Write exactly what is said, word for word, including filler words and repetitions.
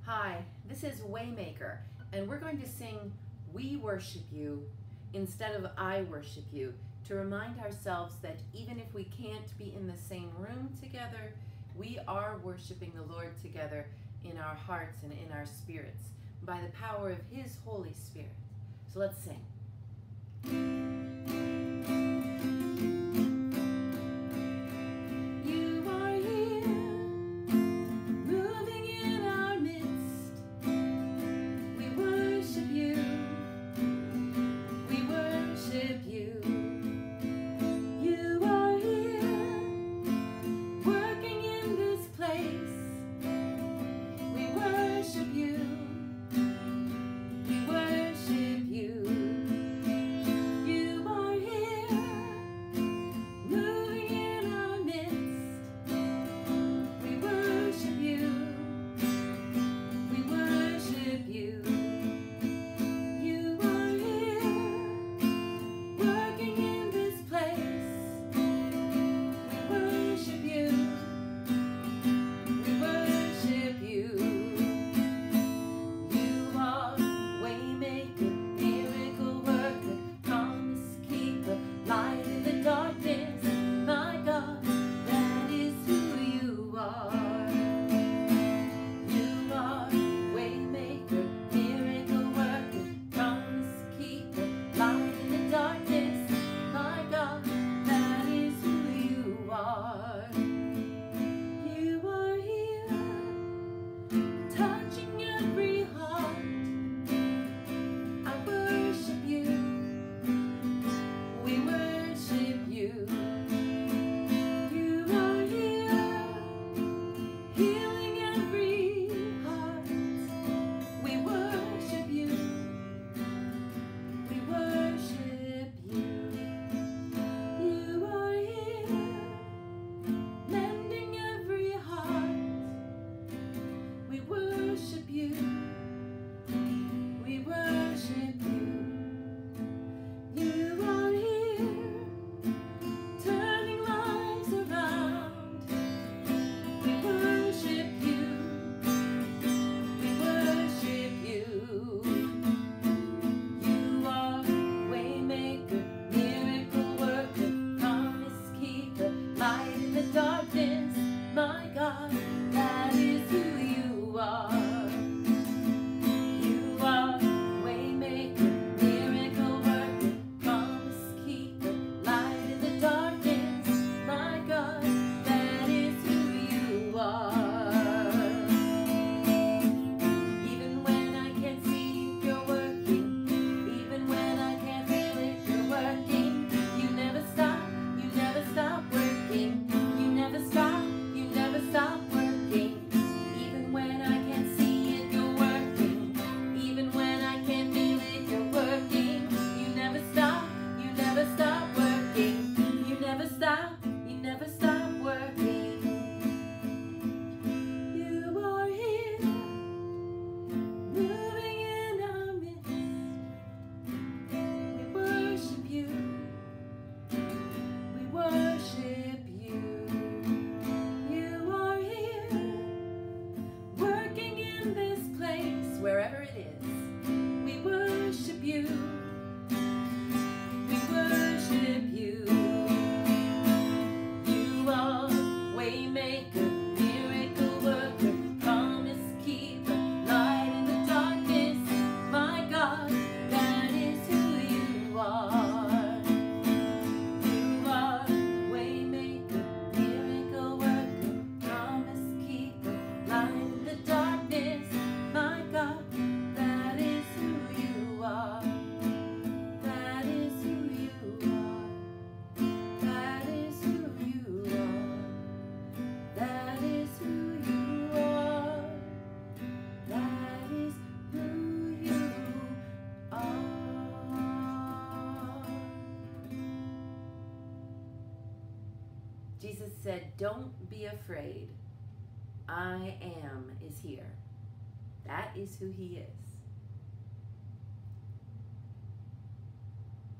Hi, this is Waymaker, and we're going to sing We Worship You instead of I Worship You to remind ourselves that even if we can't be in the same room together, we are worshiping the Lord together in our hearts and in our spirits by the power of His Holy Spirit. So let's sing. Wherever it is, we worship you, we worship you. You are Waymaker, miracle worker, promise keeper, light in the darkness, my God, that is who you are. You are Waymaker, miracle worker, promise keeper, light in the darkness, my God. That is who you are. That is who you are. That is who you are. That is who you are. That is who you are. Jesus said, "Don't be afraid. I am is here." That is who He is.